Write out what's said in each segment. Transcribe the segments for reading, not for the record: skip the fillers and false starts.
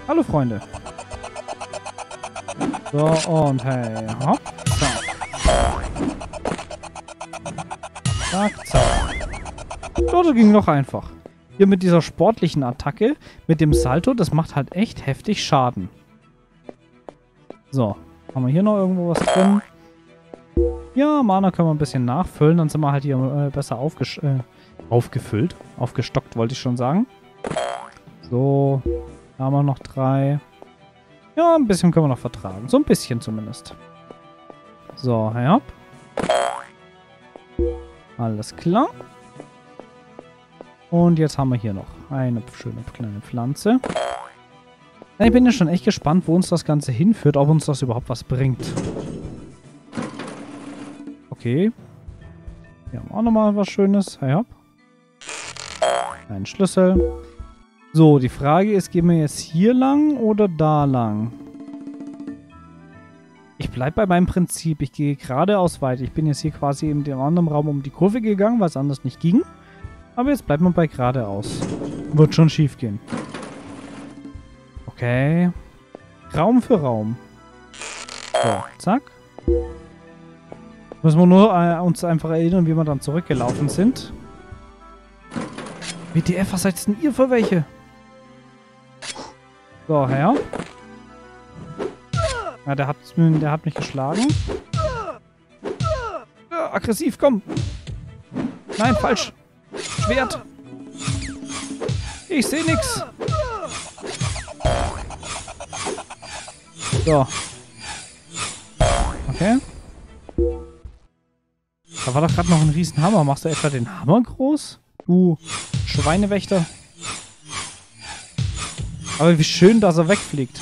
Hallo, Freunde. So, und hey, hopp, zack. Zack, zack. So, das ging doch einfach. Hier mit dieser sportlichen Attacke, mit dem Salto, das macht halt echt heftig Schaden. So, haben wir hier noch irgendwo was drin? Ja, Mana können wir ein bisschen nachfüllen, dann sind wir halt hier besser aufgefüllt. Aufgestockt, wollte ich schon sagen. So, da haben wir noch 3. Ja, ein bisschen können wir noch vertragen. So ein bisschen zumindest. So, ja. Alles klar. Und jetzt haben wir hier noch eine schöne kleine Pflanze. Ja, ich bin ja schon echt gespannt, wo uns das Ganze hinführt, ob uns das überhaupt was bringt. Okay. Hier haben wir auch nochmal was Schönes. Ja. Ein Schlüssel. So, die Frage ist, gehen wir jetzt hier lang oder da lang? Ich bleibe bei meinem Prinzip. Ich gehe geradeaus weiter. Ich bin jetzt hier quasi in dem anderen Raum um die Kurve gegangen, weil es anders nicht ging. Aber jetzt bleibt man bei geradeaus. Wird schon schief gehen. Okay. Raum für Raum. So, zack. Müssen wir nur uns einfach erinnern, wie wir dann zurückgelaufen sind. WTF, was seid denn ihr für welche? So, her. Ja, der hat mich geschlagen. Ja, aggressiv, komm. Nein, falsch. Schwert. Ich sehe nix. So. Okay. Da war doch gerade noch ein Riesenhammer. Machst du etwa den Hammer groß? Du Schweinewächter. Aber wie schön, dass er wegfliegt.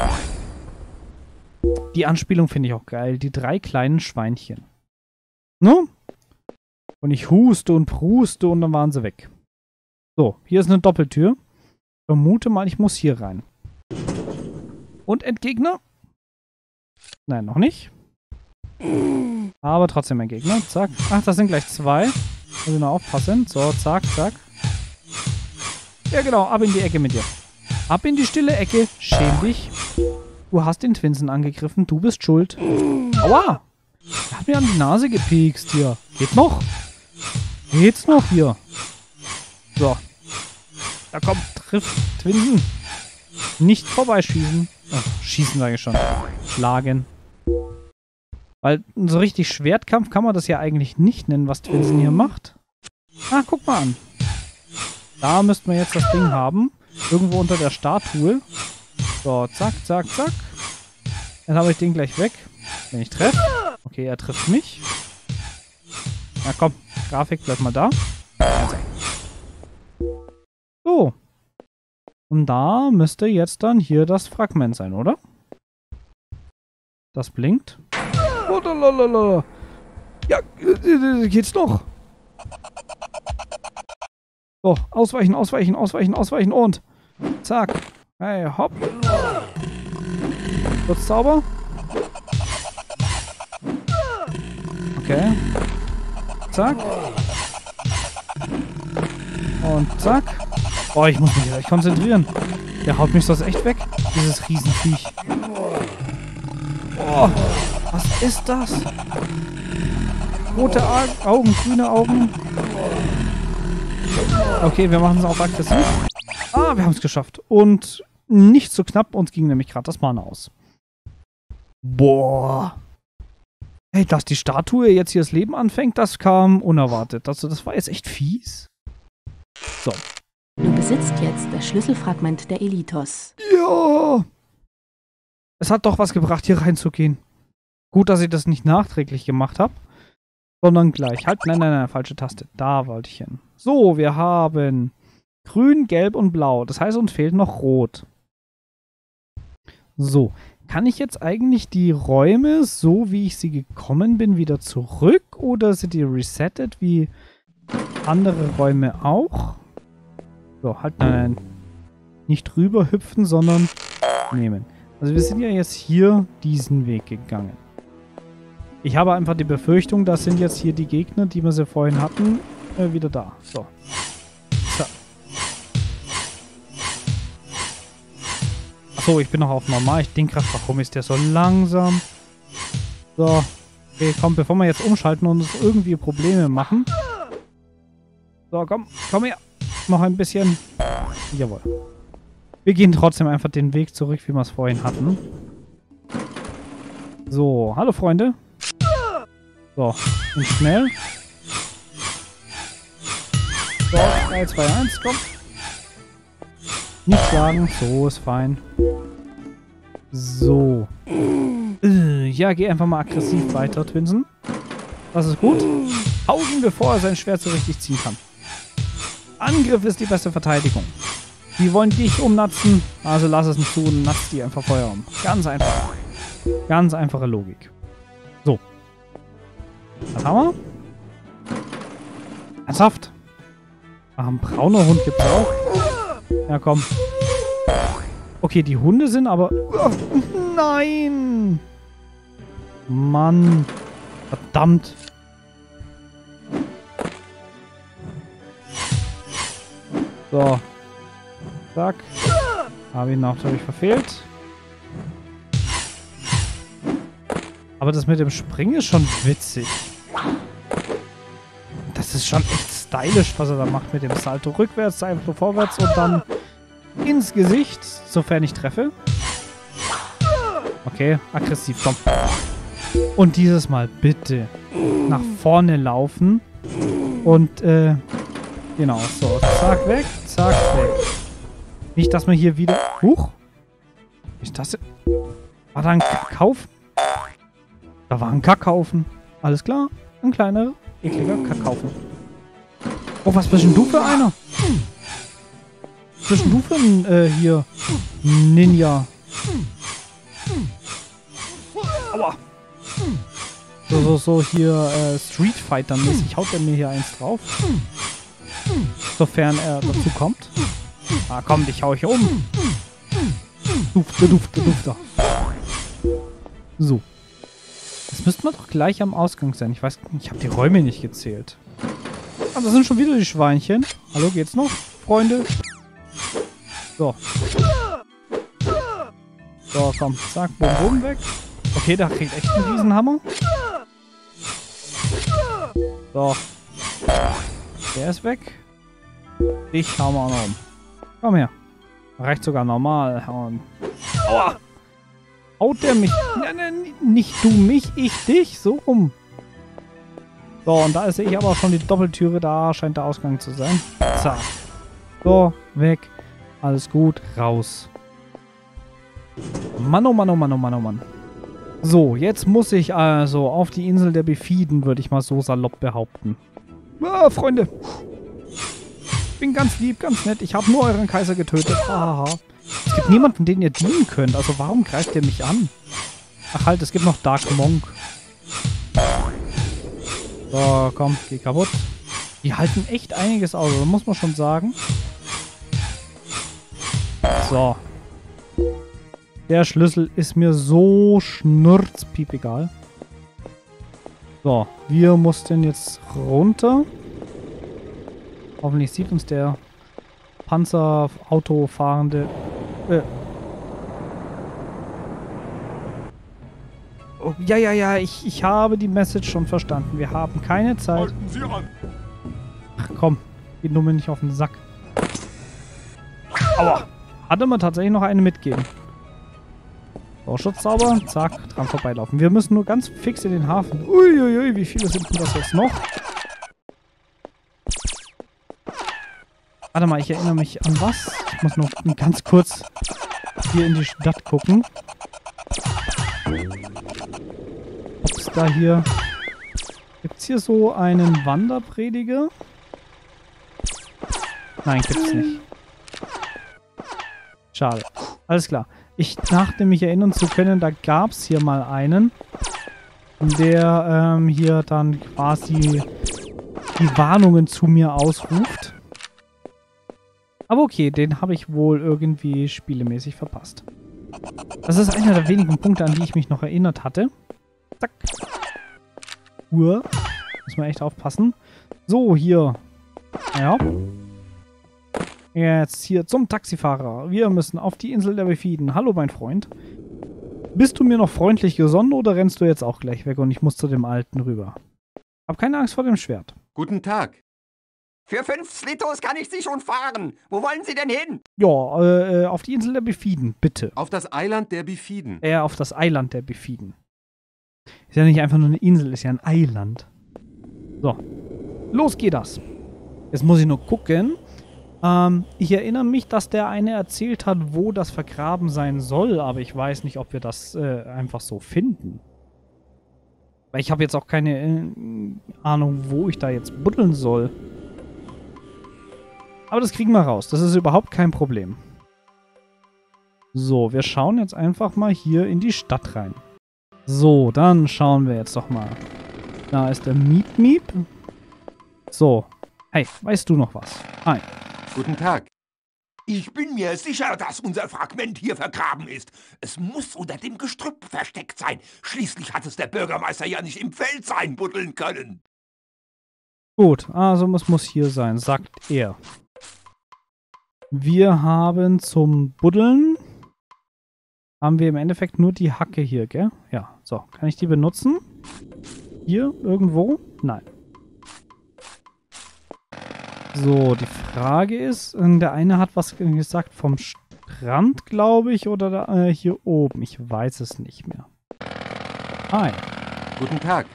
Die Anspielung finde ich auch geil. Die 3 kleinen Schweinchen. Ne? Und ich huste und pruste und dann waren sie weg. So, hier ist eine Doppeltür. Ich vermute mal, ich muss hier rein. Und Endgegner? Nein, noch nicht. Aber trotzdem ein Gegner. Zack. Ach, das sind gleich 2. Muss ich noch aufpassen. So, zack, zack. Ja, genau. Ab in die Ecke mit dir. Ab in die stille Ecke. Schäm dich. Du hast den Twinsen angegriffen. Du bist schuld. Aua! Er hat mir an die Nase gepiekst hier. Geht noch? Geht's noch hier? So. Da kommt, triff Twinsen. Nicht vorbeischießen. Oh, schießen sage ich schon. Schlagen. Weil so richtig Schwertkampf kann man das ja eigentlich nicht nennen, was Twinsen hier macht. Ah, guck mal an. Da müssten wir jetzt das Ding haben. Irgendwo unter der Statue. So, zack, zack, zack. Dann habe ich den gleich weg. Wenn ich treffe. Okay, er trifft mich. Na komm, Grafik, bleib mal da. So. Und da müsste jetzt dann hier das Fragment sein, oder? Das blinkt. Oh, lalalala. Ja, geht's noch? So, ausweichen, ausweichen, ausweichen, ausweichen und zack. Hey, hopp. Kurz Zauber. Okay. Zack. Und zack. Oh, ich muss mich gleich konzentrieren. Der haut mich sonst echt weg, dieses Riesenviech. Oh, was ist das? Rote Augen, grüne Augen. Okay, wir machen es auf aggressiv. Ah, wir haben es geschafft. Und nicht so knapp, uns ging nämlich gerade das Mana aus. Boah. Hey, dass die Statue jetzt hier das Leben anfängt, das kam unerwartet. Also, das war jetzt echt fies. So. Du besitzt jetzt das Schlüsselfragment der Elitos. Ja. Es hat doch was gebracht, hier reinzugehen. Gut, dass ich das nicht nachträglich gemacht habe, sondern gleich. Halt, nein, nein, nein, falsche Taste. Da wollte ich hin. So, wir haben Grün, Gelb und Blau. Das heißt, uns fehlt noch Rot. So. Kann ich jetzt eigentlich die Räume, so wie ich sie gekommen bin, wieder zurück? Oder sind die resettet wie andere Räume auch? So, halt, nein. Nicht rüber hüpfen, sondern nehmen. Also wir sind ja jetzt hier diesen Weg gegangen. Ich habe einfach die Befürchtung, das sind jetzt hier die Gegner, die wir sie vorhin hatten, wieder da. So. So. Achso, ich bin noch auf normal. Ich denke gerade, warum ist der so langsam? So. Okay, komm, bevor wir jetzt umschalten und uns irgendwie Probleme machen. So, komm her. Noch ein bisschen. Jawohl. Wir gehen trotzdem einfach den Weg zurück, wie wir es vorhin hatten. So, hallo Freunde. So, und schnell. So, 3, 2, 1, komm. Nicht schlagen, so ist fein. So. Ja, geh einfach mal aggressiv weiter, Twinsen. Das ist gut. Hau ihn, bevor er sein Schwert so richtig ziehen kann. Angriff ist die beste Verteidigung. Die wollen dich umnatzen, also lass es nicht zu und natz die einfach Feuer um. Ganz einfach. Ganz einfache Logik. So. Was haben wir? Ernsthaft? Ach, ein brauner Hund gibt's auch. Ja, komm. Okay, die Hunde sind aber... Oh, nein! Mann. Verdammt. So. Zack. Habe ihn natürlich verfehlt. Aber das mit dem Springen ist schon witzig. Das ist schon echt stylisch, was er da macht mit dem Salto. Rückwärts, einfach vorwärts und dann ins Gesicht, sofern ich treffe. Okay, aggressiv, komm. Und dieses Mal bitte nach vorne laufen. Und, genau, so. Zack, weg, zack, weg. Nicht, dass man hier wieder... Huch! Ist das... War da ein Kackhaufen? Da war ein Kackhaufen. Alles klar. Ein kleiner, ekliger Kackhaufen. Oh, was bist denn du für einer? Was bist denn du für ein, hier, Ninja? Aua. So, hier, Street Fighter-mäßig haut er mir hier eins drauf. Sofern er dazu kommt. Ah, komm, dich hau ich um. Dufte. So. Das müssten wir doch gleich am Ausgang sein. Ich weiß nicht, ich habe die Räume nicht gezählt. Ah, das sind schon wieder die Schweinchen. Hallo, geht's noch, Freunde? So. So, komm. Zack, Bum, weg. Okay, da kriegt echt einen Riesenhammer. So. Der ist weg. Ich hau mal auch noch um. Komm her. Reicht sogar normal. Aua! Haut der mich? Nein, nicht du mich, ich dich. So rum. So, und da sehe ich aber schon die Doppeltüre. Da scheint der Ausgang zu sein. Zack. So, weg. Alles gut. Raus. Mann, oh Mann, oh Mann, oh Mann, oh Mann. So, jetzt muss ich also auf die Insel der Befiden, würde ich mal so salopp behaupten. Ah, Freunde. Ich bin ganz lieb, ganz nett. Ich habe nur euren Kaiser getötet. Haha. Es gibt niemanden, den ihr dienen könnt. Also warum greift ihr mich an? Ach halt, es gibt noch Dark Monk. So, komm, geh kaputt. Die halten echt einiges aus, also muss man schon sagen. So. Der Schlüssel ist mir so schnurzpiepegal. So, wir mussten jetzt runter. Hoffentlich sieht uns der Panzerauto fahrende... Oh, ja, ich habe die Message schon verstanden. Wir haben keine Zeit. Halten Sie an. Ach komm, geht nur mir nicht auf den Sack. Aua. Hatte man tatsächlich noch eine mitgeben. So, Schutzzauber. Zack, dran vorbeilaufen. Wir müssen nur ganz fix in den Hafen. Uiuiui, wie viele sind denn das jetzt noch? Warte mal, ich erinnere mich an was. Ich muss noch ganz kurz hier in die Stadt gucken. Ob es da hier... Gibt es hier so einen Wanderprediger? Nein, gibt's nicht. Schade. Alles klar. Ich dachte, mich erinnern zu können, da gab es hier mal einen, der hier dann quasi die Warnungen zu mir ausruft. Aber okay, den habe ich wohl irgendwie spielemäßig verpasst. Das ist einer der wenigen Punkte, an die ich mich noch erinnert hatte. Zack. Uhr. Muss man echt aufpassen. So, hier. Ja. Jetzt hier zum Taxifahrer. Wir müssen auf die Insel der Befiden. Hallo, mein Freund. Bist du mir noch freundlich gesonnen oder rennst du jetzt auch gleich weg und ich muss zu dem Alten rüber? Hab keine Angst vor dem Schwert. Guten Tag. Für 5 Slitos kann ich Sie schon fahren. Wo wollen Sie denn hin? Ja, auf die Insel der Befiden, bitte. Auf das Eiland der Bifiden. Auf das Eiland der Befiden. Ist ja nicht einfach nur eine Insel, ist ja ein Eiland. So, los geht das. Jetzt muss ich nur gucken. Ich erinnere mich, dass der eine erzählt hat, wo das vergraben sein soll, aber ich weiß nicht, ob wir das einfach so finden. Weil ich habe jetzt auch keine Ahnung, wo ich da jetzt buddeln soll. Aber das kriegen wir raus. Das ist überhaupt kein Problem. So, wir schauen jetzt einfach mal hier in die Stadt rein. So, dann schauen wir jetzt doch mal. Da ist der Miep Miep. So. Hey, weißt du noch was? Hi. Guten Tag. Ich bin mir sicher, dass unser Fragment hier vergraben ist. Es muss unter dem Gestrüpp versteckt sein. Schließlich hat es der Bürgermeister ja nicht im Feld sein buddeln können. Gut, also es muss hier sein, sagt er. Wir haben zum Buddeln, haben wir im Endeffekt nur die Hacke hier, gell? Ja, so. Kann ich die benutzen? Hier, irgendwo? Nein. So, die Frage ist, der eine hat was gesagt vom Strand, glaube ich, oder da, hier oben. Ich weiß es nicht mehr. Hi. Guten Tag.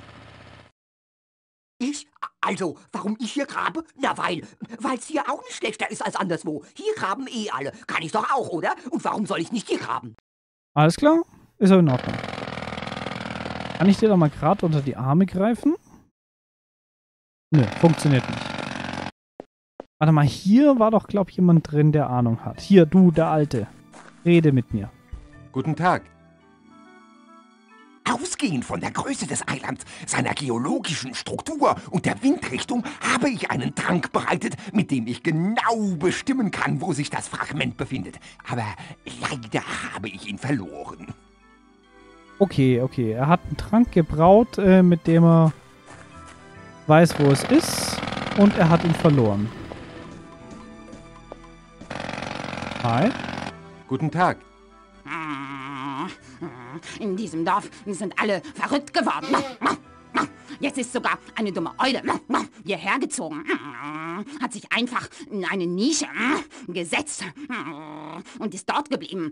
Ich? Also, warum ich hier grabe? Na, weil es hier auch nicht schlechter ist als anderswo. Hier graben eh alle. Kann ich doch auch, oder? Und warum soll ich nicht hier graben? Alles klar? Ist ja in Ordnung. Kann ich dir da mal gerade unter die Arme greifen? Nö, funktioniert nicht. Warte mal, hier war doch, glaube ich, jemand drin, der Ahnung hat. Hier, du, der Alte. Rede mit mir. Guten Tag. Ausgehend von der Größe des Eilands, seiner geologischen Struktur und der Windrichtung habe ich einen Trank bereitet, mit dem ich genau bestimmen kann, wo sich das Fragment befindet. Aber leider habe ich ihn verloren. Okay, okay. Er hat einen Trank gebraut, mit dem er weiß, wo es ist. Und er hat ihn verloren. Hi. Guten Tag. In diesem Dorf sind alle verrückt geworden. Jetzt ist sogar eine dumme Eule hierher gezogen. Hat sich einfach in eine Nische gesetzt und ist dort geblieben.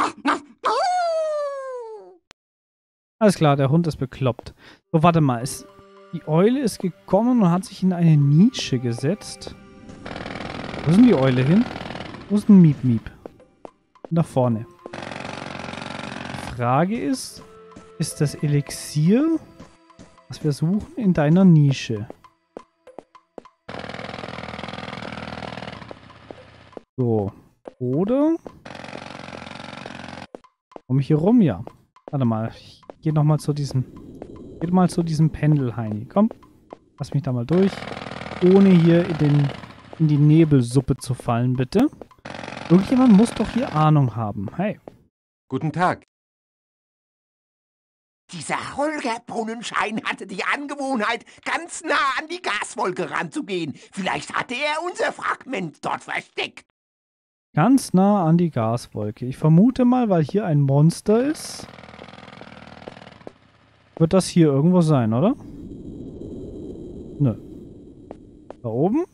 Alles klar, der Hund ist bekloppt. So, warte mal. Die Eule ist gekommen und hat sich in eine Nische gesetzt. Wo ist denn die Eule hin? Wo ist ein Miep Miep? Nach vorne. Die Frage ist das Elixier, was wir suchen, in deiner Nische? So. Oder? Komme ich hier rum? Ja. Warte mal. Ich gehe nochmal zu diesem... Geht mal zu diesem Pendel, Heini. Komm. Lass mich da mal durch. Ohne hier in die Nebelsuppe zu fallen, bitte. Irgendjemand muss doch hier Ahnung haben. Hey. Guten Tag. Dieser Holger Brunnenschein hatte die Angewohnheit, ganz nah an die Gaswolke ranzugehen. Vielleicht hatte er unser Fragment dort versteckt. Ganz nah an die Gaswolke. Ich vermute mal, weil hier ein Monster ist, wird das hier irgendwo sein, oder? Nö. Da oben?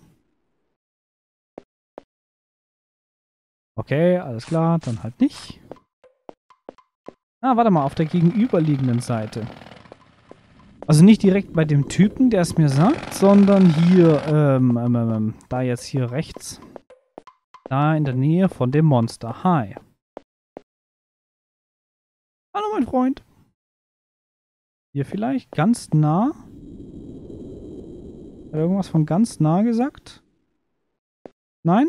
Okay, alles klar, dann halt nicht. Ah, warte mal, auf der gegenüberliegenden Seite. Also nicht direkt bei dem Typen, der es mir sagt, sondern hier, da jetzt hier rechts. Da in der Nähe von dem Monster. Hi. Hallo, mein Freund. Hier vielleicht? Ganz nah? Hat er irgendwas von ganz nah gesagt? Nein?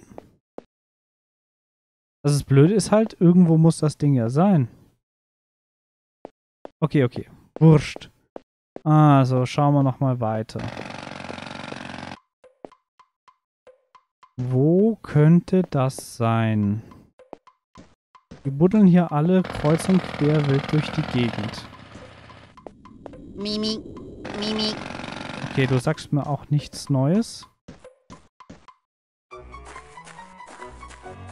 Das Blöde ist halt, irgendwo muss das Ding ja sein. Okay, okay. Wurscht. Also, schauen wir nochmal weiter. Wo könnte das sein? Wir buddeln hier alle kreuz und quer wild durch die Gegend. Mimi, Mimi. Okay, du sagst mir auch nichts Neues.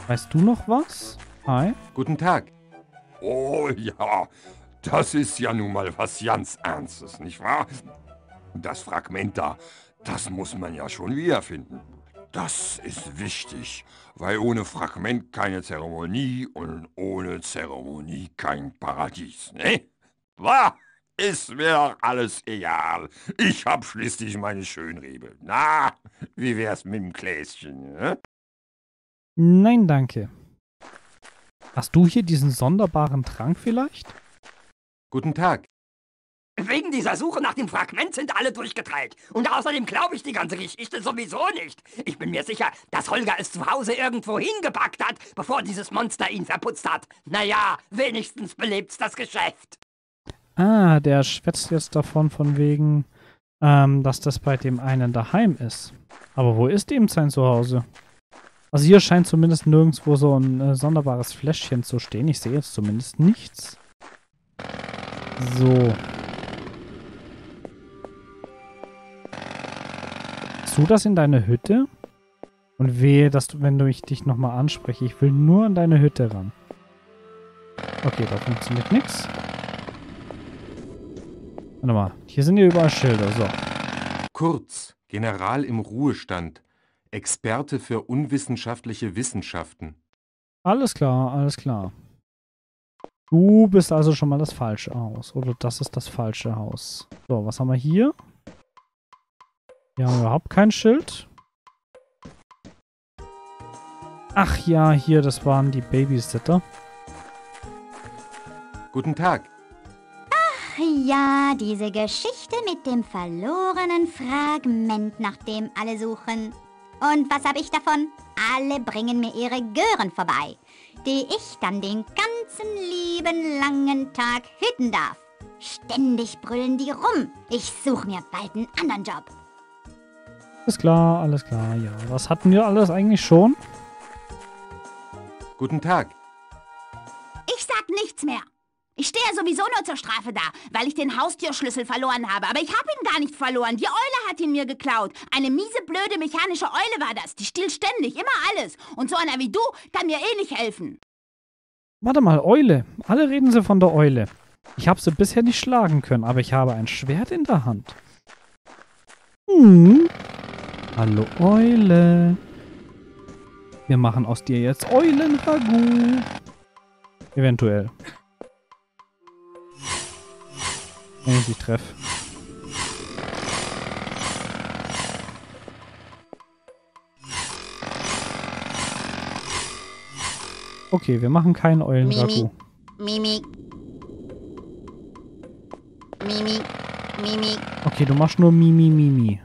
Weißt du noch was? Hi. Guten Tag. Oh ja, das ist ja nun mal was ganz Ernstes, nicht wahr? Das Fragment da, das muss man ja schon wiederfinden. Das ist wichtig, weil ohne Fragment keine Zeremonie und ohne Zeremonie kein Paradies, ne? Was? Ist mir doch alles egal. Ich hab schließlich meine Schönrebe. Na, wie wär's mit dem Gläschen, ne? Nein, danke. Hast du hier diesen sonderbaren Trank vielleicht? Guten Tag. Wegen dieser Suche nach dem Fragment sind alle durchgedreht. Und außerdem glaube ich die ganze Geschichte sowieso nicht. Ich bin mir sicher, dass Holger es zu Hause irgendwo hingepackt hat, bevor dieses Monster ihn verputzt hat. Naja, wenigstens belebt's das Geschäft. Ah, der schwätzt jetzt davon von wegen, dass das bei dem einen daheim ist. Aber wo ist eben sein Zuhause? Also hier scheint zumindest nirgendwo so ein sonderbares Fläschchen zu stehen. Ich sehe jetzt zumindest nichts. So. Hast du das in deine Hütte? Und wehe, dass du, wenn ich dich nochmal anspreche, ich will nur an deine Hütte ran. Okay, da funktioniert nichts. Warte mal, hier sind ja überall Schilder, so. Kurz, General im Ruhestand. Experte für unwissenschaftliche Wissenschaften. Alles klar, alles klar. Du bist also schon mal das falsche Haus. Oder das ist das falsche Haus. So, was haben wir hier? Wir haben überhaupt kein Schild. Ach ja, hier, das waren die Babysitter. Guten Tag. Ja, diese Geschichte mit dem verlorenen Fragment, nach dem alle suchen. Und was habe ich davon? Alle bringen mir ihre Gören vorbei, die ich dann den ganzen lieben langen Tag hüten darf. Ständig brüllen die rum. Ich suche mir bald einen anderen Job. Alles klar, ja. Was hatten wir alles eigentlich schon? Guten Tag. Ich sag nichts mehr. Ich stehe ja sowieso nur zur Strafe da, weil ich den Haustürschlüssel verloren habe. Aber ich habe ihn gar nicht verloren. Die Eule hat ihn mir geklaut. Eine miese, blöde, mechanische Eule war das. Die stiehlt ständig, immer alles. Und so einer wie du kann mir eh nicht helfen. Warte mal, Eule. Alle reden sie von der Eule. Ich habe sie bisher nicht schlagen können, aber ich habe ein Schwert in der Hand. Hallo, Eule. Wir machen aus dir jetzt Eulenragout. Eventuell. Wenn ich dich treffe. Okay, wir machen keinen Eulenragout. Mimi. Mimi. Mimi. Okay, du machst nur Mimi.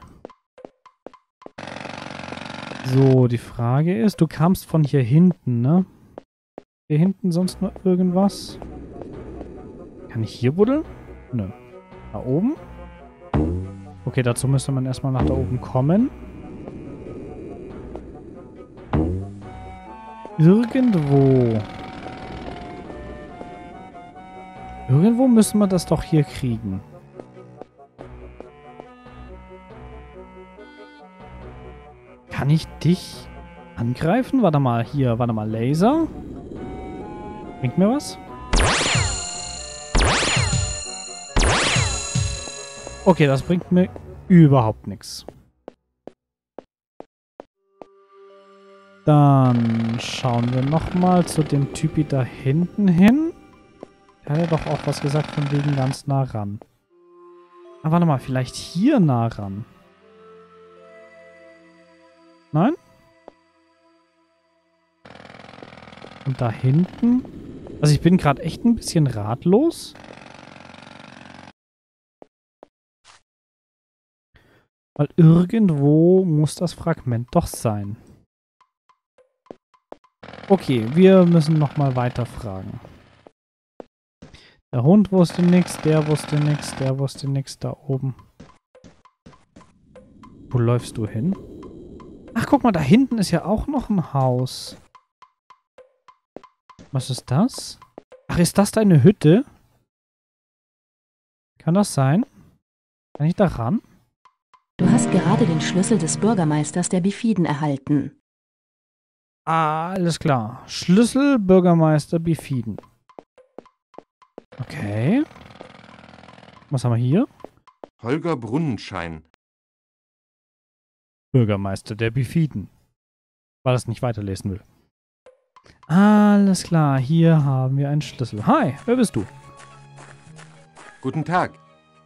So, die Frage ist, du kamst von hier hinten, ne? Hier hinten sonst noch irgendwas? Kann ich hier buddeln? Nö. Da oben? Okay, dazu müsste man erstmal nach da oben kommen. Irgendwo. Irgendwo müssen wir das doch hier kriegen. Kann ich dich angreifen? Warte mal, hier, warte mal, Laser. Bringt mir was? Okay, das bringt mir überhaupt nichts. Dann schauen wir nochmal zu dem Typi da hinten hin. Der hat ja doch auch was gesagt von wegen ganz nah ran. Aber warte mal, vielleicht hier nah ran. Nein? Und da hinten? Also ich bin gerade echt ein bisschen ratlos. Weil irgendwo muss das Fragment doch sein. Okay, wir müssen nochmal weiter fragen. Der Hund wusste nichts, der wusste nichts, der wusste nichts da oben. Wo läufst du hin? Ach, guck mal, da hinten ist ja auch noch ein Haus. Was ist das? Ach, ist das deine Hütte? Kann das sein? Kann ich da ran? Du hast gerade den Schlüssel des Bürgermeisters der Bifiden erhalten. Alles klar. Schlüssel, Bürgermeister Bifiden. Okay. Was haben wir hier? Holger Brunnenschein. Bürgermeister der Bifiden. Weil er es nicht weiterlesen will. Alles klar, hier haben wir einen Schlüssel. Hi, wer bist du? Guten Tag.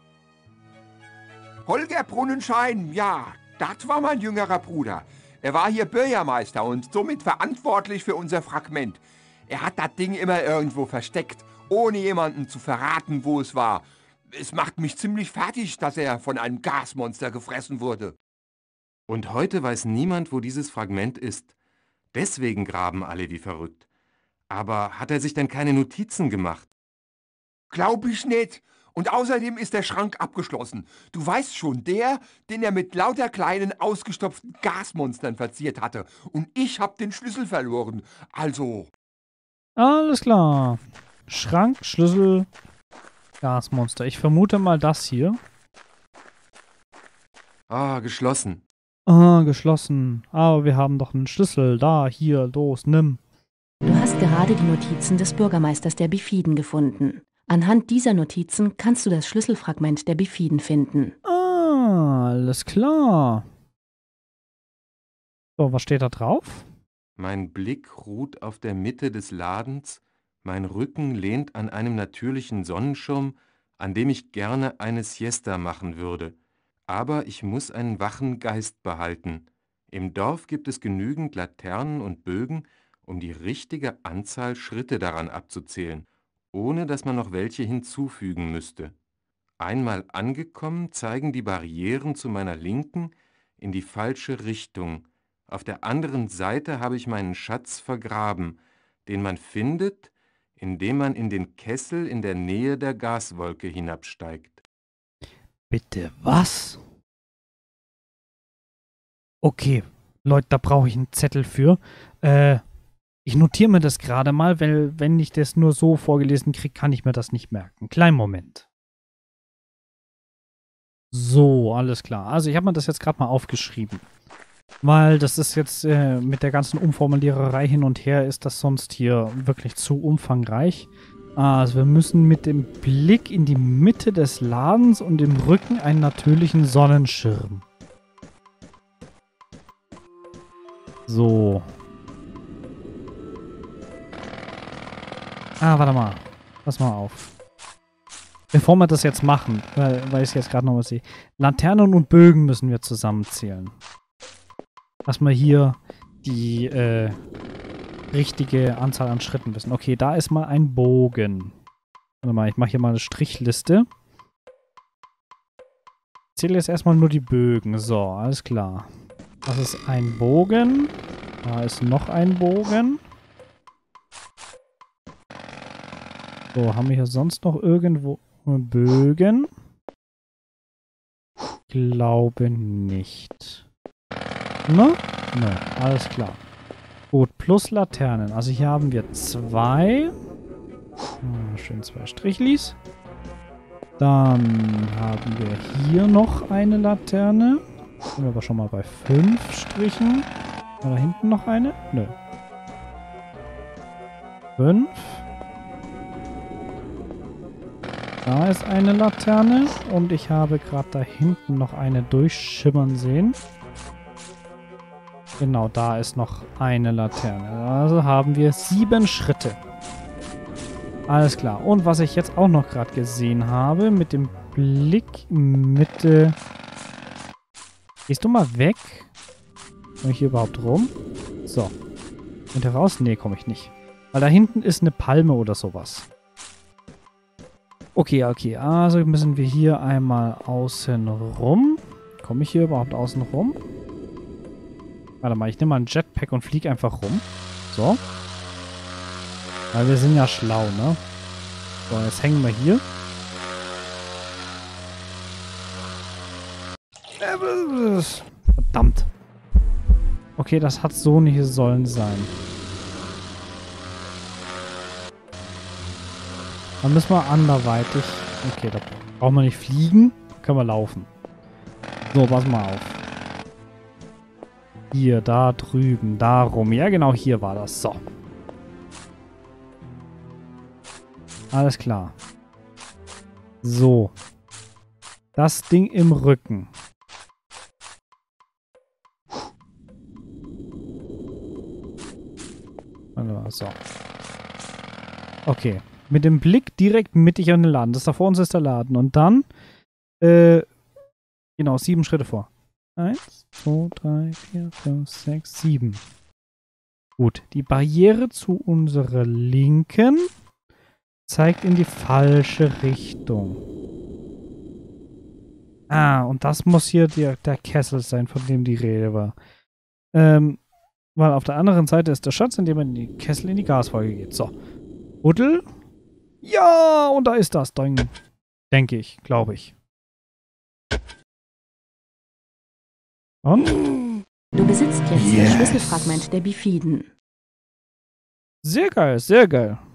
Holger Brunnenschein, ja, das war mein jüngerer Bruder. Er war hier Bürgermeister und somit verantwortlich für unser Fragment. Er hat das Ding immer irgendwo versteckt, ohne jemanden zu verraten, wo es war. Es macht mich ziemlich fertig, dass er von einem Gasmonster gefressen wurde. Und heute weiß niemand, wo dieses Fragment ist. Deswegen graben alle wie verrückt. Aber hat er sich denn keine Notizen gemacht? Glaub ich nicht. Und außerdem ist der Schrank abgeschlossen. Du weißt schon, den er mit lauter kleinen, ausgestopften Gasmonstern verziert hatte. Und ich hab den Schlüssel verloren. Also... Alles klar. Schrank, Schlüssel, Gasmonster. Ich vermute mal das hier. Ah, geschlossen. Ah, geschlossen. Aber wir haben doch einen Schlüssel. Da, hier, los, nimm. Du hast gerade die Notizen des Bürgermeisters der Bifiden gefunden. Anhand dieser Notizen kannst du das Schlüsselfragment der Bifiden finden. Ah, alles klar. So, was steht da drauf? Mein Blick ruht auf der Mitte des Ladens, mein Rücken lehnt an einem natürlichen Sonnenschirm, an dem ich gerne eine Siesta machen würde. Aber ich muss einen wachen Geist behalten. Im Dorf gibt es genügend Laternen und Bögen, um die richtige Anzahl Schritte daran abzuzählen, ohne dass man noch welche hinzufügen müsste. Einmal angekommen, zeigen die Barrieren zu meiner Linken in die falsche Richtung. Auf der anderen Seite habe ich meinen Schatz vergraben, den man findet, indem man in den Kessel in der Nähe der Gaswolke hinabsteigt. Bitte was? Okay, Leute, da brauche ich einen Zettel für. Ich notiere mir das gerade mal, weil wenn ich das nur so vorgelesen kriege, kann ich mir das nicht merken. Kleinen Moment. So, alles klar. Also ich habe mir das jetzt gerade mal aufgeschrieben. Weil das ist jetzt mit der ganzen Umformuliererei hin und her ist das sonst hier wirklich zu umfangreich. Also wir müssen mit dem Blick in die Mitte des Ladens und im Rücken einen natürlichen Sonnenschirm. So. Warte mal. Pass mal auf. Bevor wir das jetzt machen, weil ich es jetzt gerade noch mal sehe. Laternen und Bögen müssen wir zusammenzählen. Dass wir hier die richtige Anzahl an Schritten wissen. Okay, da ist mal ein Bogen. Warte mal, ich mache hier mal eine Strichliste. Ich zähle jetzt erstmal nur die Bögen. So, alles klar. Das ist ein Bogen. Da ist noch ein Bogen. So, haben wir hier sonst noch irgendwo Bögen? Glaube nicht. Ne? Ne, alles klar. Gut, plus Laternen. Also hier haben wir 2. Schön 2 Strichlis. Dann haben wir hier noch eine Laterne. Sind wir aber schon mal bei 5 Strichen. War da hinten noch eine? Nö. 5. Da ist eine Laterne. Und ich habe gerade da hinten noch eine durchschimmern sehen. Genau, da ist noch eine Laterne. Also haben wir 7 Schritte. Alles klar. Und was ich jetzt auch noch gerade gesehen habe, mit dem Blick Mitte... Gehst du mal weg? Komme ich hier überhaupt rum? So. Und raus? Nee, komme ich nicht. Weil da hinten ist eine Palme oder sowas. Okay, okay. Also müssen wir hier einmal außen rum. Komme ich hier überhaupt außen rum? Warte mal, ich nehme mal ein Jetpack und fliege einfach rum. So. Weil wir sind ja schlau, ne? So, jetzt hängen wir hier. Verdammt. Okay, das hat so nicht sollen sein. Dann müssen wir anderweitig... Okay, da brauchen wir nicht fliegen. Können wir laufen. So, pass mal auf. Hier, da drüben, darum. Ja, genau, hier war das. So. Alles klar. So. Das Ding im Rücken. So. Okay. Mit dem Blick direkt mittig an den Laden. Das da vor uns ist der Laden. Und dann, genau, 7 Schritte vor. 1, 2, 3, 4, 5, 6, 7. Gut. Die Barriere zu unserer Linken zeigt in die falsche Richtung. Ah, und das muss hier der Kessel sein, von dem die Rede war. Weil auf der anderen Seite ist der Schatz, in dem man in die Kessel in die Gasfolge geht. So. Buddel. Ja, und da ist das Ding. Denke ich, glaube ich. Und? Du besitzt jetzt das Schlüsselfragment der Bifiden. Sehr geil, sehr geil.